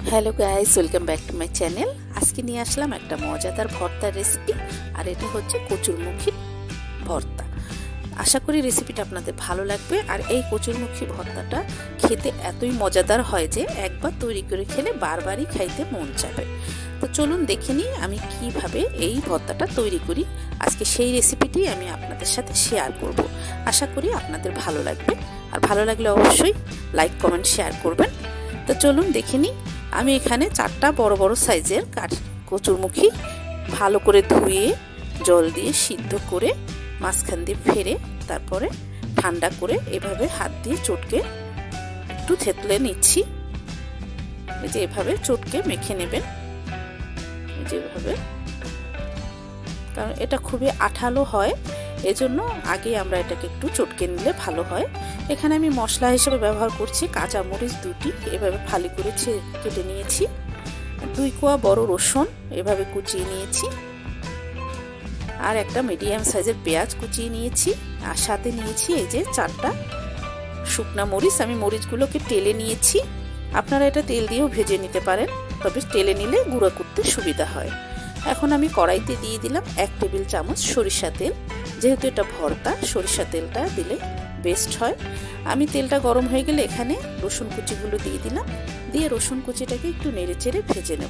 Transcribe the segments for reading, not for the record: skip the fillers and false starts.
Hello guys welcome back to my channel. आज के निये आसलाम एक मजादार भर्तार रेसिपि और एटा होच्छे कचुरमुखी भर्ता। आशा करी रेसिपिटा आपनादेर भालो लागबे। और এই কচুরমুখী ভর্তাটা খেতে এতই মজাদার হয় যে একবার তৈরি করে খেলে বারবারই খাইতে মন চাইবে। তো চলুন দেখে নিই আমি কিভাবে এই ভর্তাটা তৈরি করি। আজকে সেই রেসিপিটি আমি আপনাদের সাথে শেয়ার করব। আশা করি আপনাদের ভালো লাগবে, আর ভালো লাগলে অবশ্যই লাইক কমেন্ট শেয়ার করবেন। তো চলুন দেখে নিই। আমি এখানে 4টা বড় বড় সাইজের কচুরমুখী ভালো করে ধুয়ে জল দিয়ে সিদ্ধ করে মাঝখান দিয়ে ফেরে তারপরে ঠান্ডা করে এভাবে হাত দিয়ে চটকে একটু থেতলে নিচ্ছি। এই যে এভাবে চটকে মেখে নেবেন, এই যে এভাবে, কারণ এটা খুবই আঠালো হয়, এজন্য আগে আমরা এটাকে একটু চটকে নিলে ভালো হয়। এখানে আমি মশলা হিসেবে ব্যবহার করছি কাঁচা মরিচ 2টি এভাবে ফালি করে কেটে নিয়েছি, 2 কোয়া বড় রসুন এভাবে কুচিয়ে নিয়েছি, আর একটা মিডিয়াম সাইজের পেঁয়াজ কুচিয়ে নিয়েছি, আর সাথে নিয়েছি এই যে 4টা শুকনা মরিচ। আমি মরিচগুলোকে টেলে নিয়েছি, আপনারা এটা তেল দিয়েও ভেজে নিতে পারেন, তবে টেলে নিলে গুঁড়ো করতে সুবিধা হয়। এখন আমি কড়াইতে দিয়ে দিলাম 1 টেবিল চামচ সরিষা তেল। যেহেতু এটা ভর্তা সরিষা তেলটা দিলে বেস্ট হয়। আমি তেলটা গরম হয়ে গেলে এখানে রসুন কুচিগুলো দিয়ে দিলাম, দিয়ে রসুন কুচিটাকে একটু নেড়েচেড়ে ভেজে নেব।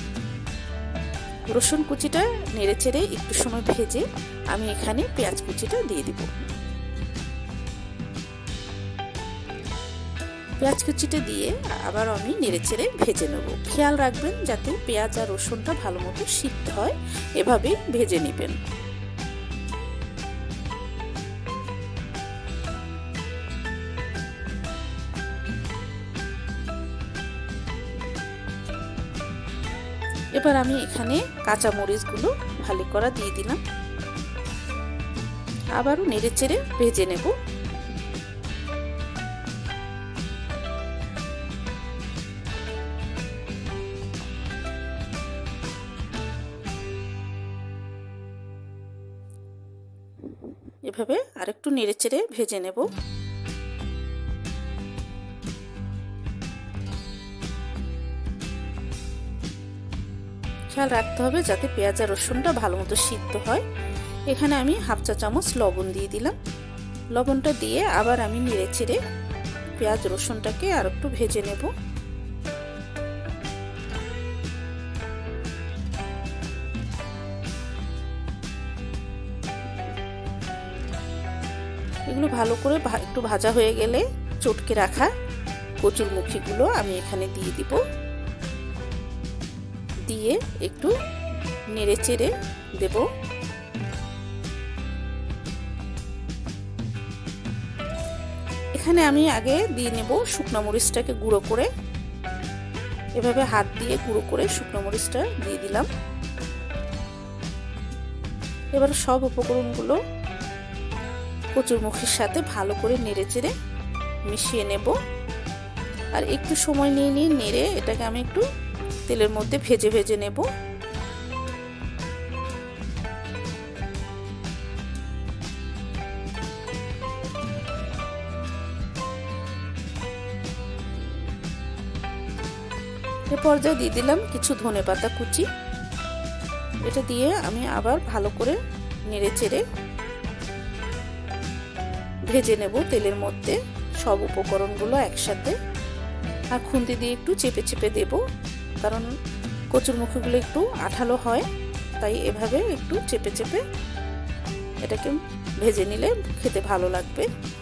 রসুন কুচিটা নেড়েচেড়ে একটু সময় ভেজে আমি এখানে পেঁয়াজ কুচিটা দিয়ে দিব। পেঁয়াজ কুচিটা দিয়ে আবার আমি নেড়েচেড়ে ভেজে নেব। খেয়াল রাখবেন যাতে পেঁয়াজ আর রসুনটা ভালো মতো সিদ্ধ হয়, এভাবেই ভেজে নেবেন। এবার আমি এখানে কাঁচা মরিচগুলো ভালো করে দিয়ে দিলাম, আবারও নেড়েচেড়ে ভেজে নেব। এভাবে আরেকটু নেড়েচেড়ে ভেজে নেব। খেয়াল রাখতে হবে যাতে পেঁয়াজ আর রসুনটা ভালো মতো সিদ্ধ হয়। এখানে আমি হাফ চা চামচ লবণ দিয়ে দিলাম। লবণটা দিয়ে আবার আমি নেড়েচেড়ে পেঁয়াজ রসুনটাকে আর একটু ভেজে নেব। এগুলো ভালো করে একটু ভাজা হয়ে গেলে চটকে রাখা কচুরমুখীগুলো আমি এখানে দিয়ে দিব, দিয়ে একটু নেড়েচেড়ে দেব। এখানে আমি আগে দিয়ে নেব শুকনো মরিচটাকে গুঁড়ো করে, এভাবে হাত দিয়ে গুঁড়ো করে শুকনো মরিচটা দিয়ে দিলাম। এবার সব উপকরণগুলো কচুরমুখীর সাথে ভালো করে নেড়েচেড়ে মিশিয়ে নেব, আর একটু সময় নিয়ে নেড়ে এটাকে আমি একটু তেলের মধ্যে ভেজে ভেজে নেব। এ পর্যায়ে দিয়ে দিলাম কিছু ধনেপাতা কুচি। এটা দিয়ে আমি আবার ভালো করে নেড়েচেড়ে ভেজে নেব তেলের মধ্যে সব উপকরণগুলো একসাথে, আর খুন্তি দিয়ে একটু চেপে চেপে দেব, কারণ কচুরমুখীগুলো একটু আঠালো হয়, তাই এভাবে একটু চেপে চেপে এটাকে ভেজে নিলে খেতে ভালো লাগবে।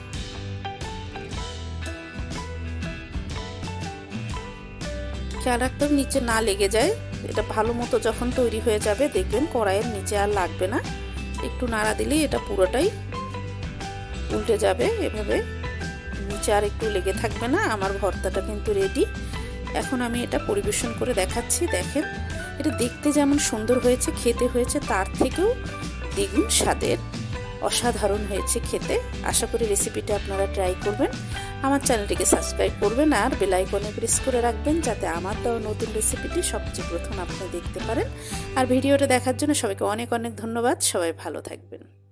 খেয়াল রাখতে হবে নিচে না লেগে যায়। এটা ভালো মতো যখন তৈরি হয়ে যাবে দেখবেন কড়াইয়ের নিচে আর লাগবে না, একটু নাড়া দিলেই এটা পুরোটাই উল্টে যাবে। এভাবে নিচে আর একটু লেগে থাকবে না। আমার ভর্তাটা কিন্তু রেডি। এখন আমি এটা পরিবেশন করে দেখাচ্ছি। দেখেন এটা দেখতে যেমন সুন্দর হয়েছে, খেতে হয়েছে তার থেকেও দ্বিগুণ স্বাদের, অসাধারণ হয়েছে খেতে। আশা করি রেসিপিটা আপনারা ট্রাই করবেন। আমার চ্যানেলটিকে সাবস্ক্রাইব করবেন আর বেল আইকনে প্রেস করে রাখবেন যাতে আমার দেওয়া নতুন রেসিপিটি সবচেয়ে প্রথম আপনি দেখতে পারেন। আর ভিডিওটা দেখার জন্য সবাইকে অনেক অনেক ধন্যবাদ। সবাই ভালো থাকবেন।